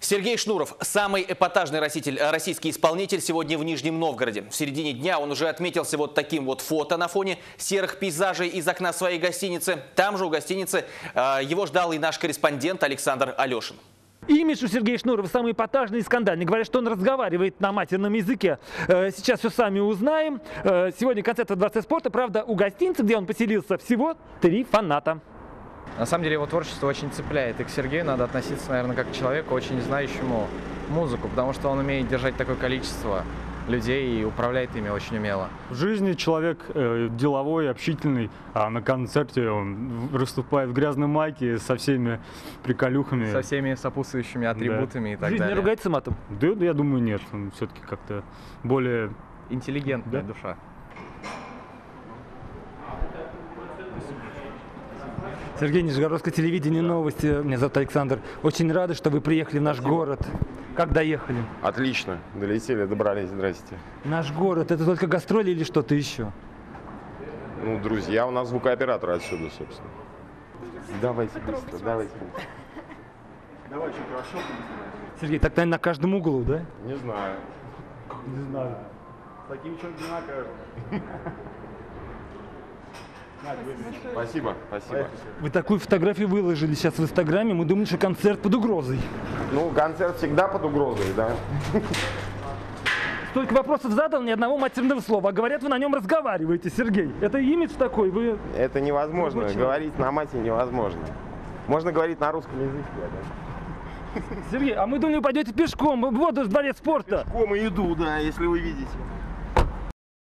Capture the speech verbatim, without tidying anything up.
Сергей Шнуров – самый эпатажный российский исполнитель сегодня в Нижнем Новгороде. В середине дня он уже отметился вот таким вот фото на фоне серых пейзажей из окна своей гостиницы. Там же у гостиницы его ждал и наш корреспондент Александр Алешин. Имидж у Сергея Шнурова самый эпатажный и скандальный. Говорят, что он разговаривает на матерном языке. Сейчас все сами узнаем. Сегодня концерт во Дворце спорта. Правда, у гостиницы, где он поселился, всего три фаната. На самом деле его творчество очень цепляет, и к Сергею надо относиться, наверное, как к человеку, очень знающему музыку, потому что он умеет держать такое количество людей и управляет ими очень умело. В жизни человек э, деловой, общительный, а на концерте он выступает в грязной майке со всеми приколюхами. Со всеми сопутствующими атрибутами, да. И так Жизнь далее. Не ругается матом? Да, я думаю, нет. Он все-таки как-то более... Интеллигентная да? душа. Сергей, Нижегородское телевидение, новости. Меня зовут Александр. Очень рады, что вы приехали в наш Спасибо. город. Как доехали? Отлично. Долетели, добрались. Здрасте. Наш город – это только гастроли или что-то еще? Ну, друзья, у нас звукооператор отсюда, собственно. Давайте быстро, давайте быстро. Давай, что хорошо. Сергей, так, наверное, на каждом углу, да? Не знаю. Не знаю. Таким что-то не накажут. Спасибо, спасибо. Вы такую фотографию выложили сейчас в Инстаграме. Мы думали, что концерт под угрозой. Ну, концерт всегда под угрозой, да. Столько вопросов задал, ни одного матерного слова. А говорят, вы на нем разговариваете, Сергей. Это имидж такой, вы... Это невозможно. Рабочий. Говорить на мате невозможно. Можно говорить на русском языке, да. Сергей, а мы думали, вы пойдете пешком. Вот Дворец спорта. Пешком и иду, да, если вы видите.